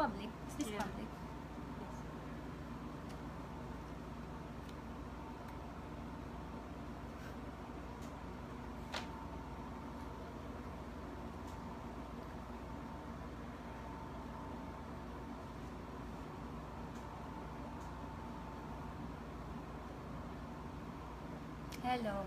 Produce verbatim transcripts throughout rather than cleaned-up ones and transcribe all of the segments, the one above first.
public? Is this Yeah. public? Hello.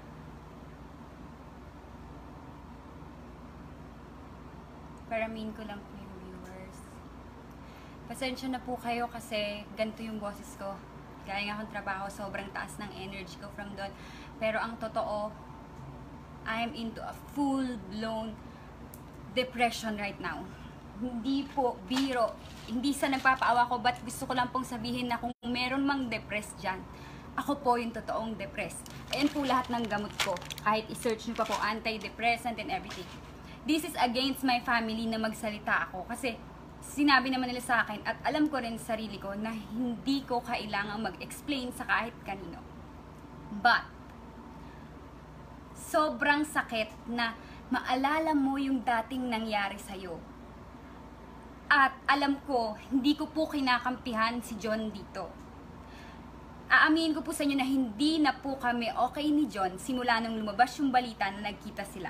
Paramin ko lang po yung viewers. Pasensya na po kayo kasi ganito yung boses ko. Gaya nga akong trabaho, sobrang taas ng energy ko from doon. Pero ang totoo, I am into a full-blown depression right now. Hindi po biro, hindi sa nagpapaawa ko, but gusto ko lang pong sabihin na kung meron mang depressed dyan, ako po yung totoong depressed. Ayan po lahat ng gamot ko. Kahit i-search nyo pa po, antidepressant and everything. This is against my family na magsalita ako. Kasi sinabi naman nila sa akin at alam ko rin sa sarili ko na hindi ko kailangang mag-explain sa kahit kanino. But, sobrang sakit na maalala mo yung dating nangyari sa'yo. At alam ko, hindi ko po kinakampihan si John dito. Aaminin ko po sa inyo na hindi na po kami okay ni John simula nung lumabas yung balita na nagkita sila.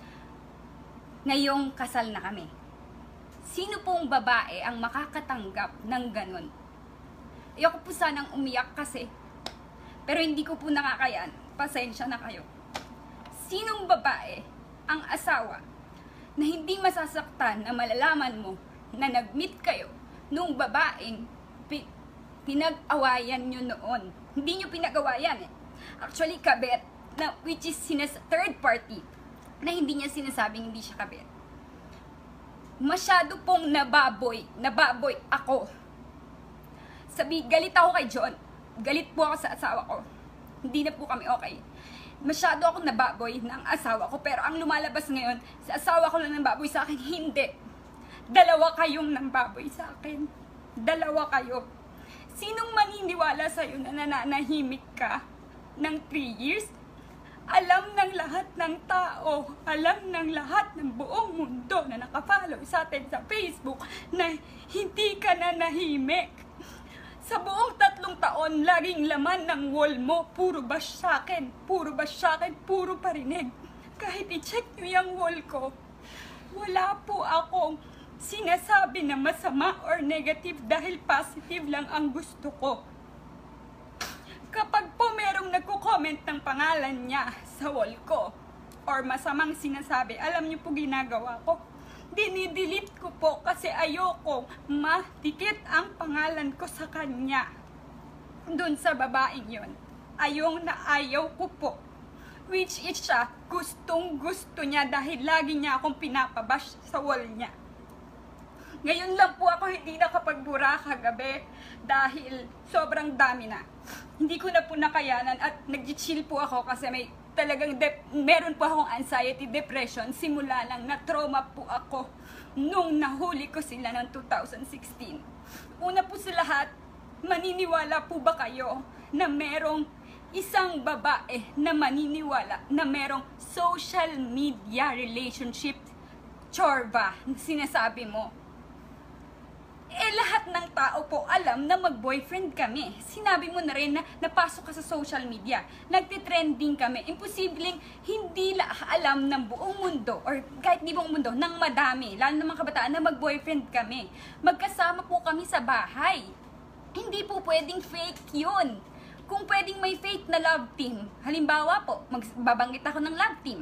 Ngayong kasal na kami. Sino pong babae ang makakatanggap ng ganun? Ayoko po sanang umiyak kasi, pero hindi ko po nakakayan. Pasensya na kayo. Sinong babae ang asawa na hindi masasaktan na malalaman mo na nag-meet kayo nung babaeng pi pinag-awayan nyo noon? Hindi nyo pinag-awayan eh. Actually, kabet, na, which is sinas third party, na hindi niya sinasabing hindi siya kabet. Masyado pong nababoy, nababoy ako. Sabi, galit ako kay John. Galit po ako sa asawa ko. Hindi na po kami okay. Masyado ako nababoy ng asawa ko, pero ang lumalabas ngayon, sa asawa ko lang nambaboy sa akin, hindi. Dalawa kayong nambaboy sa akin. Dalawa kayo. Sinong maniniwala sa'yo na nananahimik ka ng three years? Alam ng lahat ng tao, alam ng lahat ng buong mundo na nakafollow sa atin sa Facebook na hindi ka nanahimik. Sa buong tatlong taon, laging laman ng wall mo, puro bash sa akin, puro bash sa akin, puro parinig. Kahit i-check nyo yung wall ko, wala po akong sinasabi na masama or negative dahil positive lang ang gusto ko. Kapag po merong nagko-comment ng pangalan niya sa wall ko or masamang sinasabi, alam niyo po ginagawa ko, dinidelete ko po kasi ayoko matikit ang pangalan ko sa kanya. Doon sa babaeng yon, ayaw na ayaw ko po. Which is siya, gustong gusto niya dahil lagi niya akong pinapabash sa wall niya. Ngayon lang po ako hindi nakapagbura kagabi dahil sobrang dami na. Hindi ko na po nakayanan at nag-chill po ako kasi may talagang meron po akong anxiety, depression. Simula lang na trauma po ako nung nahuli ko sila ng two thousand sixteen. Una po sa lahat, maniniwala po ba kayo na merong isang babae na maniniwala na merong social media relationship chorba sinasabi mo? Eh, lahat ng tao po alam na mag-boyfriend kami. Sinabi mo na rin na napasok ka sa social media. Nagtitrending kami. Imposibleng hindi la alam ng buong mundo or kahit di buong mundo, ng madami, lalo ng mga kabataan na mag-boyfriend kami. Magkasama po kami sa bahay. Hindi po pwedeng fake yun. Kung pwedeng may fake na love team, halimbawa po, magbabanggit ako ng love team.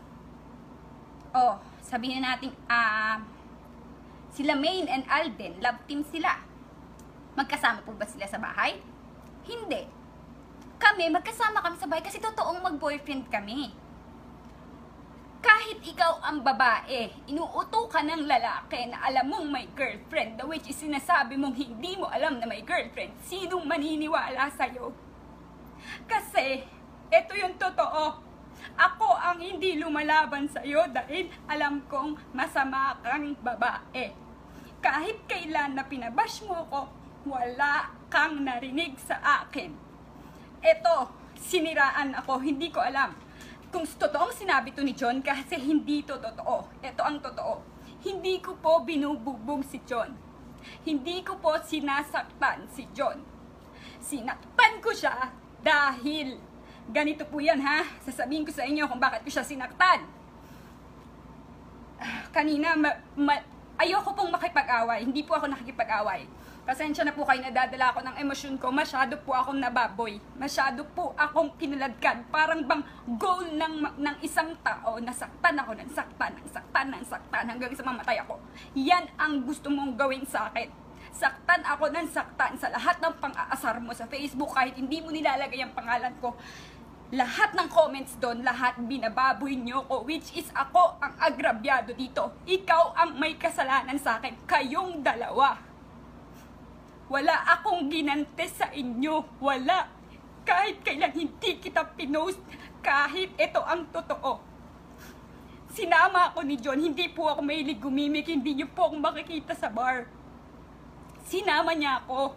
Oh, sabihin natin, ah... Uh, sila Maine and Alden, love team sila. Magkasama po ba sila sa bahay? Hindi. Kami, magkasama kami sa bahay kasi totoong mag-boyfriend kami. Kahit ikaw ang babae, inuuto ka ng lalaki na alam mong may girlfriend, the which is sinasabi mong hindi mo alam na may girlfriend, sinong maniniwala sa'yo? Kasi, ito yung totoo. Ako ang hindi lumalaban sa'yo dahil alam kong masama kang babae. Kahit kailan na pinabash mo ako, wala kang narinig sa akin. Eto, siniraan ako, hindi ko alam kung totoong sinabi to ni John kasi hindi to totoo. Ito ang totoo. Hindi ko po binubugbog si John. Hindi ko po sinasaktan si John. Sinaktan ko siya dahil ganito po yan ha. Sasabihin ko sa inyo kung bakit ko siya sinaktan. Kanina, ma, ma, ayoko pong makipag-away. Hindi po ako nakikipag-away. Pasensya na po kayo, nadadala ako ng emosyon ko. Masyado po akong nababoy. Masyado po akong kinuladkad. Parang bang goal ng, ng isang tao na saktan ako ng saktan, ng saktan, ng saktan hanggang sa mamatay ako. Yan ang gusto mong gawin sa akin. Saktan ako ng saktan sa lahat ng pang-aasar mo sa Facebook kahit hindi mo nilalagay ang pangalan ko. Lahat ng comments doon, lahat binababoy nyo ko, which is ako ang agrabyado dito. Ikaw ang may kasalanan sa akin. Kayong dalawa. Wala akong ginante sa inyo. Wala. Kahit kailan hindi kita pinost, kahit ito ang totoo. Sinama ako ni John, hindi po ako mahilig gumimik, hindi niyo po ako makikita sa bar. Sinama niya ako.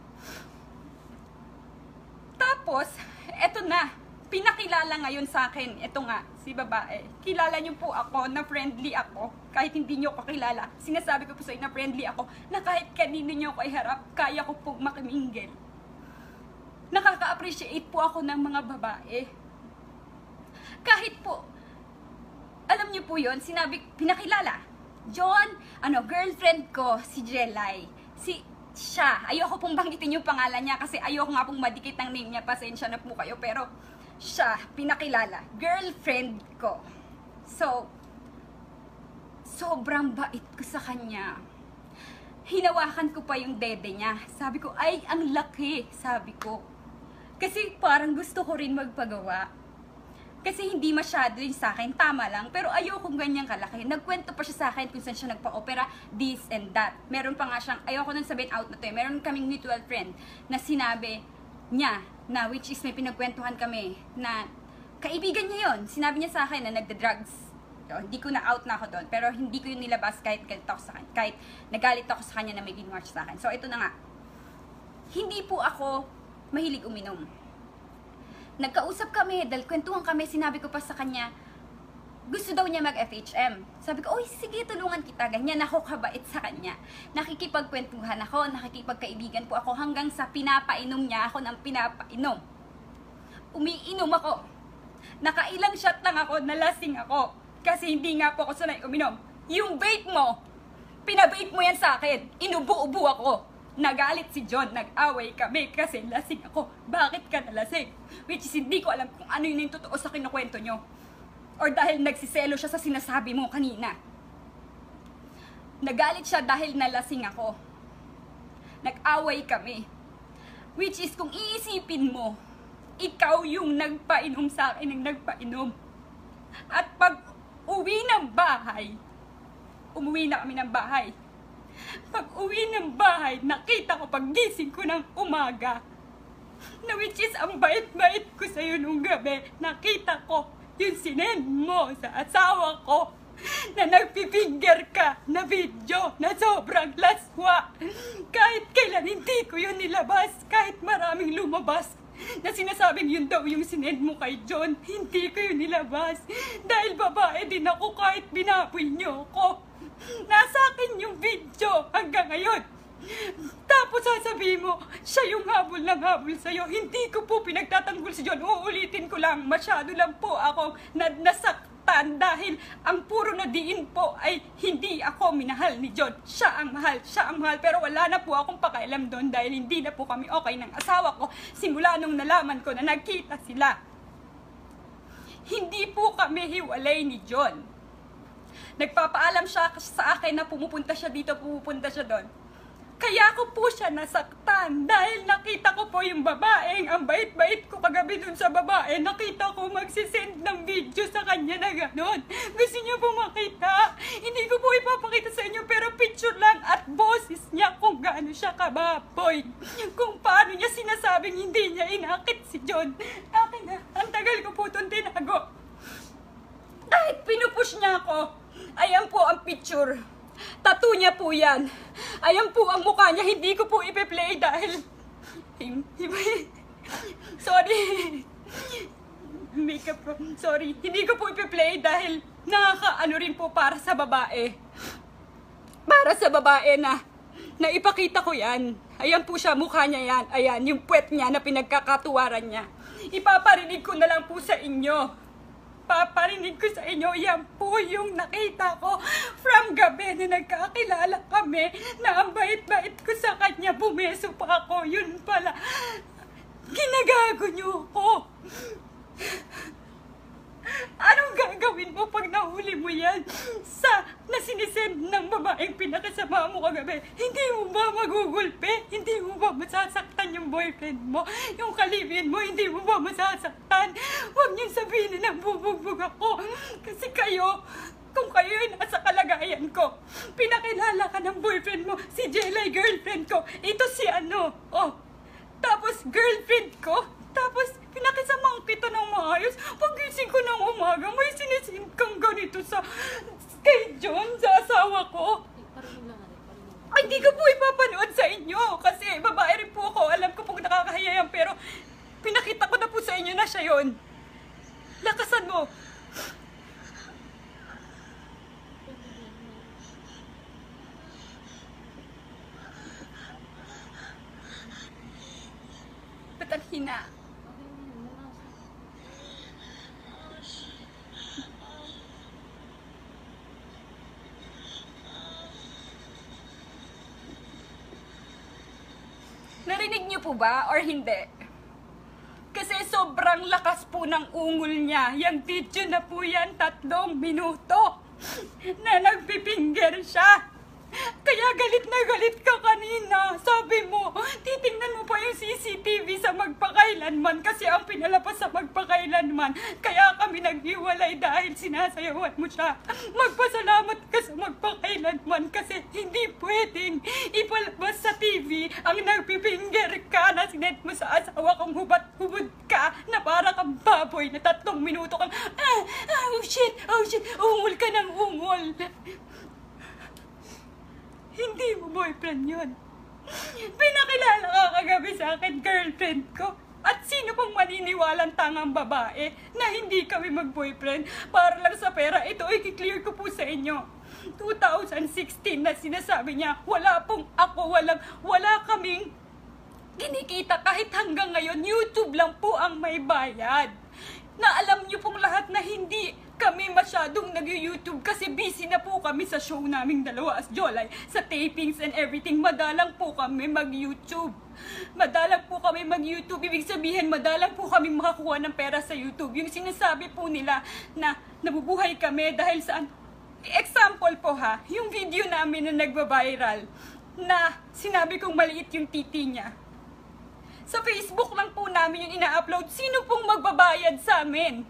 Tapos, eto na. Pinakilala ngayon sa akin, ito nga, si babae. Kilala niyo po ako na friendly ako, kahit hindi niyo ko kilala. Sinasabi ko po sa inyo na friendly ako, na kahit kanino niyo ko iharap, kaya ko po makiminggil. Nakaka-appreciate po ako ng mga babae. Kahit po, alam niyo po yon, sinabi, pinakilala. John, ano, girlfriend ko, si Jelay. Si, siya, ayoko pong banggitin yung pangalan niya kasi ayoko nga pong madikit ng name niya, pasensya na po kayo, pero siya, pinakilala, girlfriend ko. So, sobrang bait ko sa kanya. Hinawakan ko pa yung dede niya. Sabi ko, ay, ang laki, sabi ko. Kasi parang gusto ko rin magpagawa. Kasi hindi masyado yung sa akin, tama lang. Pero ayokong ganyang kalaki. Nagkwento pa siya sa akin kung saan siya nagpa-opera, this and that. Meron pa nga siyang, ayoko nang sabihin out na to eh. Meron kaming mutual friend na sinabi niya, na which is may pinagkwentuhan kami na kaibigan niya yon. Sinabi niya sa akin na nagda-drugs. So, hindi ko na out na ako doon, pero hindi ko yun nilabas kahit galit ako sa kanya, kahit nagalit ako sa kanya na may ginawa siya sa akin. So ito na nga. Hindi po ako mahilig uminom. Nagkausap kami, dahil kwentuhan kami, sinabi ko pa sa kanya, gusto daw niya mag-F H M. Sabi ko, oy, sige, tulungan kita. Ganyan ako kabait sa kanya. Nakikipagkwentuhan ako, nakikipagkaibigan po ako hanggang sa pinapainom niya ako ng pinapainom. Umiinom ako. Nakailang shot lang ako, nalasing ako. Kasi hindi nga po ako sanay uminom. Yung vape mo, pinabape mo yan sa akin. Inubo-ubo ako. Nagalit si John, nag-away kami kasi lasing ako. Bakit ka nalasing? Which is hindi ko alam kung ano yun yung totoo sa kinukwento nyo. Or dahil nagsiselo siya sa sinasabi mo kanina. Nagalit siya dahil nalasing ako. Nag-away kami. Which is kung iisipin mo, ikaw yung nagpainom sa akin ng nagpainom. At pag uwi ng bahay, umuwi na kami ng bahay. Pag uwi ng bahay, nakita ko paggising ko ng umaga. Na which is ang bait-bait ko sa'yo nung gabi. Nakita ko yung sinend mo sa asawa ko na nagpifinger ka na video na sobrang laswa. Kahit kailan hindi ko yun nilabas, kahit maraming lumabas na sinasabing yun daw yung sinend mo kay John, hindi ko yun nilabas. Dahil babae din ako kahit binaboy niyo ako. Nasa akin yung video hanggang ngayon. Tapos sasabihin mo, siya yung habol ng habol sa'yo. Hindi ko po pinagtatanggol si John. Uulitin ko lang, masyado lang po akong nasaktan dahil ang puro na diin po ay hindi ako minahal ni John. Siya ang mahal, siya ang mahal. Pero wala na po akong pakialam doon dahil hindi na po kami okay ng asawa ko simula nung nalaman ko na nagkita sila. Hindi po kami hiwalay ni John. Nagpapaalam siya sa akin na pumupunta siya dito, pumupunta siya doon. Kaya ko po siya nasaktan dahil nakita ko po yung babaeng, ang bait-bait ko kagabi dun sa babae, nakita ko magsisend ng video sa kanya na gano'n. Gusto niyo po makita? Hindi ko po ipapakita sa inyo pero picture lang at boses niya kung gaano siya kababoy. Kung paano niya sinasabing hindi niya inakit si John. Akin na, ang tagal ko po itong tinago. Kahit pinupush niya ako, ayan po ang picture. Tattoo niya po yan. Ayan po ang mukha niya. Hindi ko po ipe-play dahil... Sorry. Makeup pro. Sorry. Hindi ko po ipe-play dahil nakakaano rin po para sa babae. Para sa babae na na ipakita ko yan. Ayan po siya, mukha niya yan. Ayan, yung puwet niya na pinagkakatuwaran niya. Ipaparinig ko na lang po sa inyo. Paparinig ko sa inyo, yan po yung nakita ko from gabi na nagkakilala kami, na ang bait-bait ko sa kanya, bumeso pa ako, yun pala, ginagago niyo ko. Anong gagawin mo pag nahuli mo yan sa na sinisend ng babaeng pinakasama mo kagabi? Hindi mo ba magugulpe? Hindi mo ba masasaktan yung boyfriend mo? Yung kalibin mo, hindi mo ba masasaktan? Huwag niyong sabihin na bubugbog ako. Kasi kayo, kung kayo ay nasa kalagayan ko, pinakilala ka ng boyfriend mo, si Jelay, girlfriend ko. Ito si ano, oh. Tapos girlfriend ko, tapos pinakisamahan kita ng maayos. Pagising ko ng umaga, may sinisin kang ganito sa kay John, sa asawa ko. Ay, hindi ko po ipapanood sa inyo. Kasi babae rin po ako. Alam ko pong nakakahiya yan. Pero pinakita ko na po sa inyo na siya yon. Lakasan mo. Ba't ang hina? Narinig niyo po ba or hindi? Kasi sobrang lakas po ng ungol niya. Yung video na po yan, tatlong minuto na nagpipinger siya. Kaya galit na galit ka kanina. Sabi mo, titingnan mo pa yung C C T V sa magpakailanman kasi ang pinalabas sa magpakailanman. Kaya kami naghiwalay dahil sinasayawan mo siya. Magpasalamat ka sa magpakailanman kasi hindi pwedeng ipalabas sa T V ang nagpipinger ka na sinet mo sa asawa kong hubat-hubad ka na para kang baboy na tatlong minuto kang ah, oh shit, oh shit, ungol ka ng ungol. Hindi mo boyfriend yun. Pinakilala ka kagabi sa akin, girlfriend ko. At sino pang maniniwalang tangang babae na hindi kami mag-boyfriend para lang sa pera? Ito, i-clear ko po sa inyo. two thousand sixteen na sinasabi niya, wala pong ako, walang, wala kaming kinikita kahit hanggang ngayon. YouTube lang po ang may bayad. Na alam niyo pong lahat na hindi kami masyadong nag-YouTube kasi busy na po kami sa show naming dalawa as Jolay, sa tapings and everything. Madalang po kami mag-YouTube. Madalang po kami mag-YouTube. Ibig sabihin, madalang po kami makakuha ng pera sa YouTube. Yung sinasabi po nila na nabubuhay kami dahil saan. Example po ha, yung video namin na nagba-viral na sinabi kong maliit yung titi niya. Sa Facebook lang po namin yung ina-upload. Sino pong magbabayad sa amin?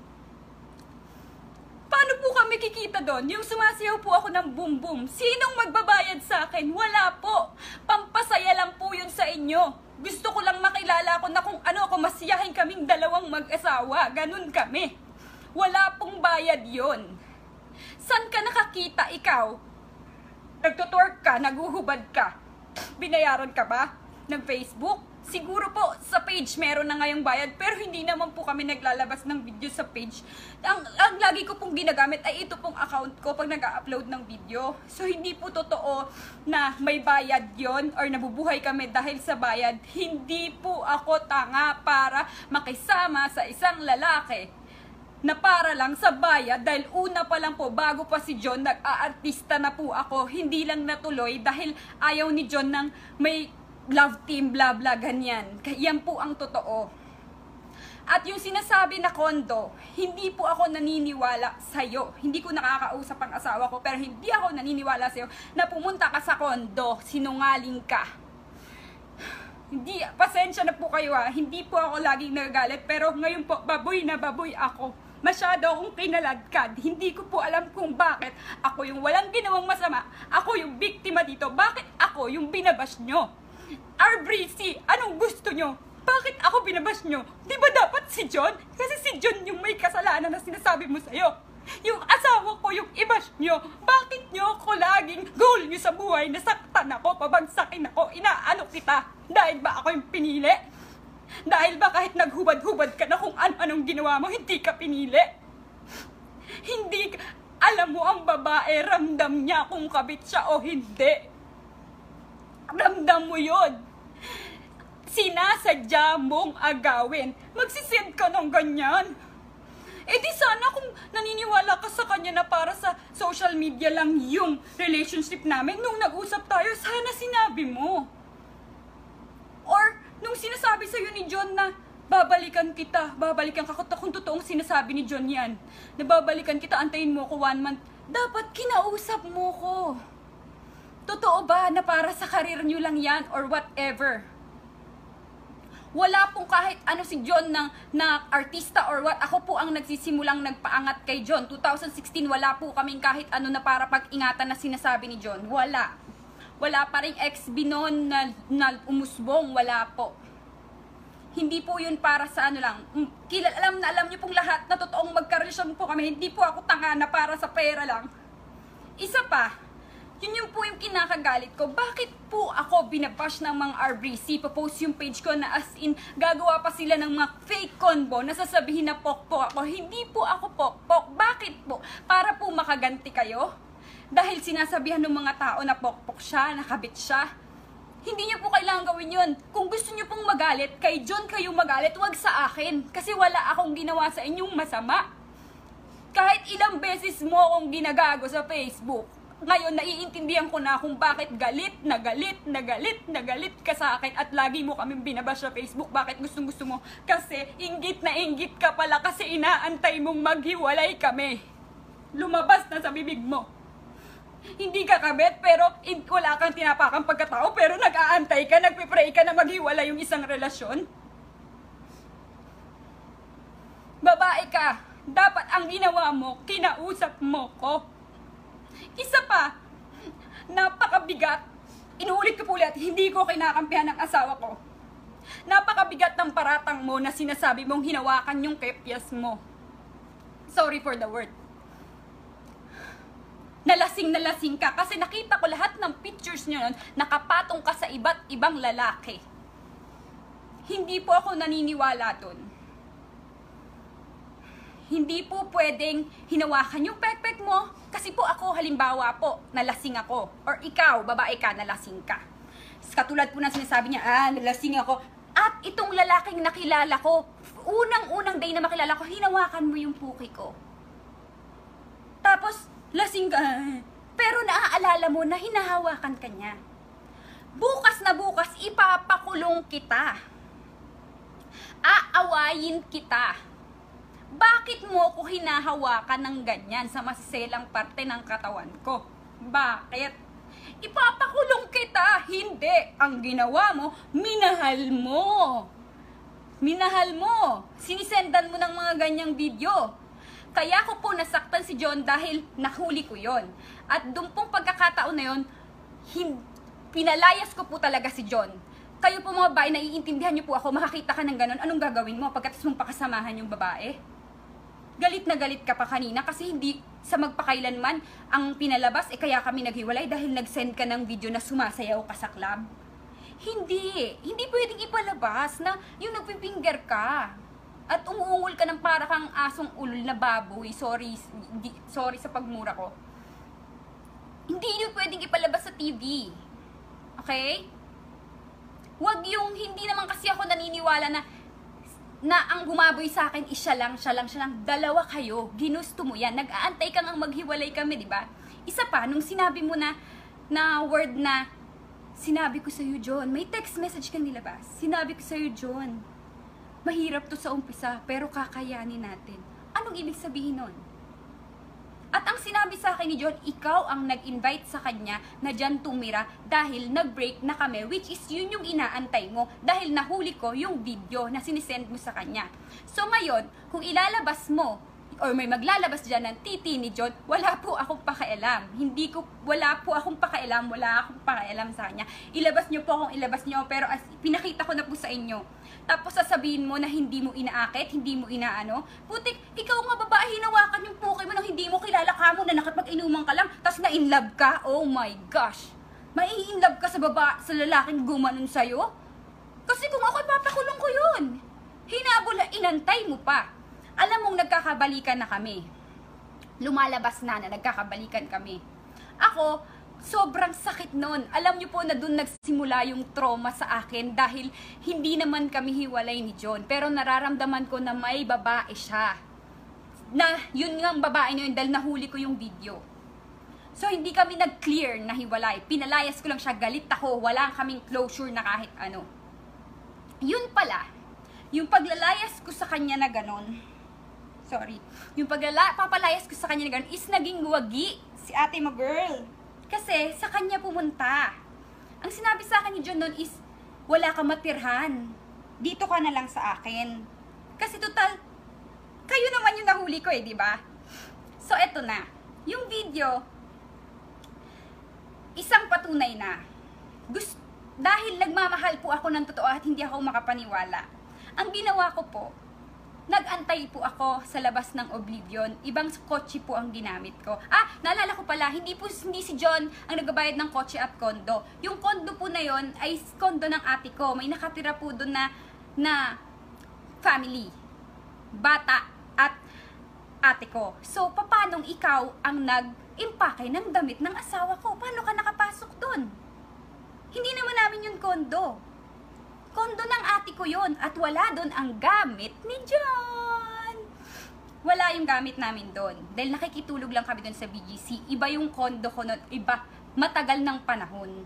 Paano po kami kikita doon? Yung sumasayaw po ako ng boom boom. Sinong magbabayad sa akin? Wala po. Pampasaya lang po yun sa inyo. Gusto ko lang makilala ko na kung ano ako, masiyahin kaming dalawang mag-asawa. Ganun kami. Wala pong bayad yon. San ka nakakita ikaw? Nagtutwork ka, naguhubad ka. Binayaran ka ba ng Facebook? Siguro po sa page meron na ngayong bayad, pero hindi naman po kami naglalabas ng video sa page. Ang, ang lagi ko pong ginagamit ay ito pong account ko pag nag-upload ng video. So hindi po totoo na may bayad yon or nabubuhay kami dahil sa bayad. Hindi po ako tanga para makisama sa isang lalaki na para lang sa bayad, dahil una pa lang po, bago pa si John, nag-aartista na po ako. Hindi lang natuloy dahil ayaw ni John ng may love team, bla bla, ganyan. Yan po ang totoo. At yung sinasabi na kondo, hindi po ako naniniwala sa'yo. Hindi ko nakakausap ang asawa ko, pero hindi ako naniniwala sa'yo na pumunta ka sa kondo, sinungaling ka. Hindi, pasensya na po kayo ha. Hindi po ako laging nagagalit, pero ngayon po, baboy na baboy ako. Masyado akong kinaladkad. Hindi ko po alam kung bakit ako yung walang ginawang masama. Ako yung biktima dito. Bakit ako yung binabash nyo? Arbrici, anong gusto nyo? Bakit ako binabash nyo? Di ba dapat si John? Kasi si John yung may kasalanan na sinasabi mo sa'yo. Yung asawa ko yung i-bash nyo. Bakit nyo ako laging goal nyo sa buhay? Nasaktan ako, pabagsakin ako, inaano kita. Dahil ba ako yung pinili? Dahil ba kahit naghubad-hubad ka na kung ano-anong ginawa mo, hindi ka pinili? Hindi ka, alam mo ang babae, ramdam niya kung kabit siya o hindi. Ramdam mo yun. Sinasadya mong agawin. Magsisend ka ng ganyan. Eh di sana kung naniniwala ka sa kanya na para sa social media lang yung relationship namin, nung nag-usap tayo, sana sinabi mo. Or nung sinasabi sa'yo ni John na babalikan kita, babalikan ka, kung totoong sinasabi ni John yan, na babalikan kita, antayin mo ko one month, dapat kinausap mo ko. Totoo ba na para sa karir nyo lang yan or whatever? Wala pong kahit ano si John ng, na artista or what. Ako po ang nagsisimulang nagpaangat kay John. two thousand sixteen, wala po kaming kahit ano na para pag-ingatan na sinasabi ni John. Wala. Wala pa rin ex-B noon na, na umusbong. Wala po. Hindi po yun para sa ano lang. Kila, alam na alam niyo pong lahat na totoong magkarelasyon po kami. Hindi po ako tanga na para sa pera lang. Isa pa, yun yung po yung kinakagalit ko. Bakit po ako binabash ng mga R B C? Papost yung page ko na as in, gagawa pa sila ng mga fake convo na sasabihin na pokpok ako. Hindi po ako pokpok. Bakit po? Para po makaganti kayo? Dahil sinasabihan ng mga tao na pokpok siya, nakabit siya. Hindi niyo po kailangan gawin yun. Kung gusto niyo pong magalit, kay John kayo magalit, wag sa akin. Kasi wala akong ginawa sa inyong masama. Kahit ilang beses mo akong ginagago sa Facebook, ngayon, naiintindihan ko na kung bakit galit, na galit, na galit, na galit ka sa akin at lagi mo kaming binabash sa Facebook. Bakit gustong gusto mo? Kasi inggit na inggit ka pala kasi inaantay mong maghiwalay kami. Lumabas na sa bibig mo. Hindi ka kabet pero wala kang tinapakang pagkatao pero nag-aantay ka, nagpipray ka na maghiwalay yung isang relasyon. Babae ka, dapat ang ginawa mo, kinausap mo ko. Isa pa, napakabigat, inuulit ko po ulit, hindi ko kinakampihan ng asawa ko. Napakabigat ng paratang mo na sinasabi mong hinawakan yung kepyas mo. Sorry for the word. Nalasing nalasing ka kasi nakita ko lahat ng pictures nyo nun, nakapatong ka sa iba't ibang lalaki. Hindi po ako naniniwala dun. Hindi po pwedeng hinawakan yung pekpek mo kasi po ako, halimbawa po, nalasing ako. Or ikaw, babae ka, nalasing ka. Katulad po ng sinasabi niya, ah, nalasing ako. At itong lalaking nakilala ko, unang-unang day na makilala ko, hinawakan mo yung puki ko. Tapos, lasing ka. Pero naaalala mo na hinahawakan ka niya. Bukas na bukas, ipapakulong kita. Aawayin kita. Bakit mo ko hinahawakan ng ganyan sa masiselang parte ng katawan ko? Bakit? Ipapakulong kita. Hindi. Ang ginawa mo, minahal mo. Minahal mo. Sinisendan mo ng mga ganyang video. Kaya ko po nasaktan si John dahil nahuli ko yon. At doon pong pagkakataon na yon, pinalayas ko po talaga si John. Kayo po mga babae, naiintindihan niyo po ako, makakita ka ng ganon, anong gagawin mo pagkatapos mong pakasamahan yung babae? Galit na galit ka pa kanina kasi hindi sa magpakailanman ang pinalabas, eh kaya kami naghiwalay dahil nag-send ka ng video na sumasayaw ka sa club. Hindi. Hindi pwedeng ipalabas na yung nagpipinger ka. At umuungol ka ng para kang asong ulol na baboy. Sorry, di, sorry sa pagmura ko. Hindi yun pwedeng ipalabas sa T V. Okay? Huwag yung hindi naman kasi ako naniniwala na na ang gumaboy sa akin is siya lang, siya lang, siya lang. Dalawa kayo. Ginusto mo yan. Nag-aantay ka ngang maghiwalay kami, di ba? Isa pa, nung sinabi mo na, na word na, sinabi ko sa'yo, John, may text message kang nilabas. Sinabi ko sa'yo, John, mahirap to sa umpisa, pero kakayanin natin. Anong ibig sabihin nun? At ang sinabi sa akin ni John, ikaw ang nag-invite sa kanya na dyan tumira dahil nag-break na kami, which is yun yung inaantay mo dahil nahuli ko yung video na sinisend mo sa kanya. So ngayon, kung ilalabas mo or may maglalabas dyan ng titi ni John, wala po akong pakialam. Hindi ko, wala po akong pakialam, wala akong pakialam sa kanya. Ilabas nyo po kung ilabas nyo, pero as, pinakita ko na po sa inyo. Tapos sasabihin mo na hindi mo inaakit, hindi mo inaano. Putik, ikaw nga babae, hinawakan yung puki mo nang hindi mo kilala ka mo na nakapag-inuman ka lang, tapos na-inlove ka. Oh my gosh. Mai-inlove ka sa baba, sa lalaking gumanon sa'yo? Kasi kung ako, papakulong ko yun. Hinabol na inantay mo pa. Alam mong nagkakabalikan na kami. Lumalabas na na nagkakabalikan kami. Ako, sobrang sakit nun. Alam niyo po na doon nagsimula yung trauma sa akin dahil hindi naman kami hiwalay ni John. Pero nararamdaman ko na may babae siya. Na yun nga ang babae na yun dahil nahuli ko yung video. So hindi kami nag-clear na hiwalay. Pinalayas ko lang siya, galit ako, wala kaming closure na kahit ano. Yun pala, yung paglalayas ko sa kanya na ganon, sorry, yung paglala, papalayas ko sa kanya na ganon is naging wagi si ate mo girl. Kasi sa kanya pumunta. Ang sinabi sa akin ni John noon is, wala ka matirhan. Dito ka na lang sa akin. Kasi total, kayo naman yung nahuli ko eh, di ba? So eto na, yung video, isang patunay na. Gusto, dahil nagmamahal po ako ng totoo at hindi ako makapaniwala. Ang ginawa ko po, nag-antay po ako sa labas ng Oblivion. Ibang kotse po ang ginamit ko. Ah, naalala ko pala, hindi po hindi si John ang nagbabayad ng kotse at kondo. Yung kondo po na yon ay kondo ng ate ko. May nakatira po doon na, na family. Bata at ate ko. So, paanong ikaw ang nag-impake ng damit ng asawa ko? Paano ka nakapasok doon? Hindi naman namin yung kondo. Kondo ng ate ko yun at wala doon ang gamit ni John. Wala yung gamit namin doon. Dahil nakikitulog lang kami doon sa B G C. Iba yung kondo ko nun. Iba. Matagal ng panahon.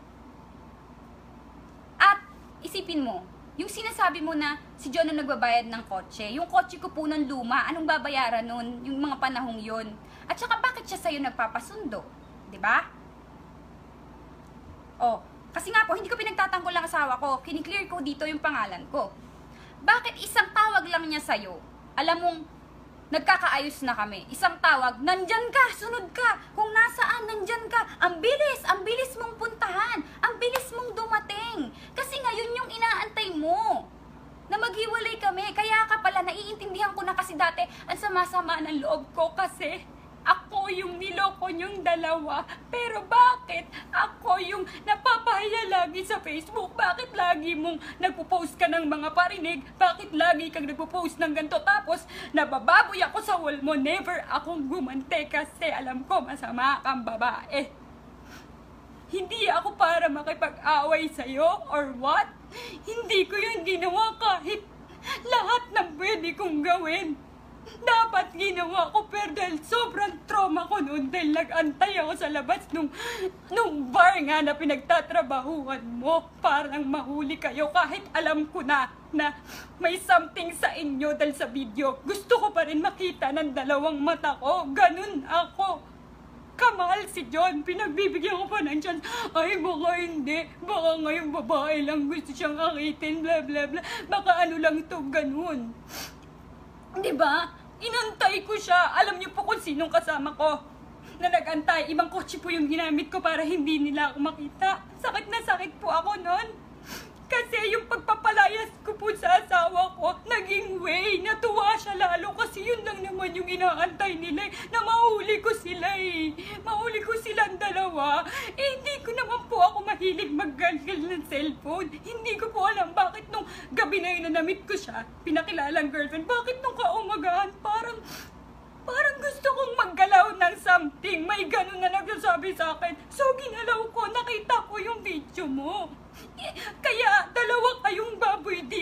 At isipin mo, yung sinasabi mo na si John ang nagbabayad ng kotse. Yung kotse ko po ng luma. Anong babayaran nun? Yung mga panahong yun. At saka bakit siya sa'yo nagpapasundo? Diba? Oh. Kasi nga po, hindi ko pinagtatanggol ang asawa ko. Kiniklear ko dito yung pangalan ko. Bakit isang tawag lang niya sa'yo? Alam mong, nagkakaayos na kami. Isang tawag, nandyan ka, sunod ka. Kung nasaan, nandyan ka. Ang bilis, ang bilis mong puntahan. Ang bilis mong dumating. Kasi ngayon yung inaantay mo. Na maghiwalay kami. Kaya ka pala, naiintindihan ko na kasi dati, ang sama-sama ng loob ko kasi ako yung niloko niyong dalawa. Pero bakit ako yung napapahiya lagi sa Facebook? Bakit lagi mong nagpo-post ka ng mga parinig? Bakit lagi kang nagpo-post ng ganito? Tapos nabababoy ako sa wall mo. Never akong gumante kasi alam ko masama kang babae. Hindi ako para makipag-away sa'yo or what? Hindi ko yun ginawa kahit lahat ng pwede kong gawin. Dapat ginawa ko pero dahil sobrang trauma ko noon dahil nag-antay ako sa labas nung, nung bar nga na pinagtatrabahuan mo parang mahuli kayo kahit alam ko na na may something sa inyo dahil sa video. Gusto ko pa rin makita ng dalawang mata ko. Ganun ako. Kamahal si John. Pinagbibigyan ko pa ng chance. Ay, baka hindi. Baka ngayong babae lang gusto siyang akitin. Blah, blah, blah. Baka ano lang to, ganun. Diba? Inantay ko siya. Alam niyo po kung sinong kasama ko na nag-antay. Ibang kotse po yung ginamit ko para hindi nila ako makita. Sakit na sakit po ako nun. Kasi yung pagpapalayas ko po sa asawa ko, naging way. Natuwa siya lalo kasi yun lang naman yung inaantay nila. Eh, na mahuli ko sila eh. Mahuli ko silang dalawa. Eh, hindi ko naman po ako mahilig maggalgal ng cellphone. Hindi ko po alam bakit nung gabi na yun na namit ko siya, pinakilalang girlfriend, bakit nung kaumagahan parang parang gusto kong maggalaw ng something. May ganun na nagsasabi sa akin. So, ginalaw ko. Nakita ko yung video mo. Kaya, dalawa kayong baboy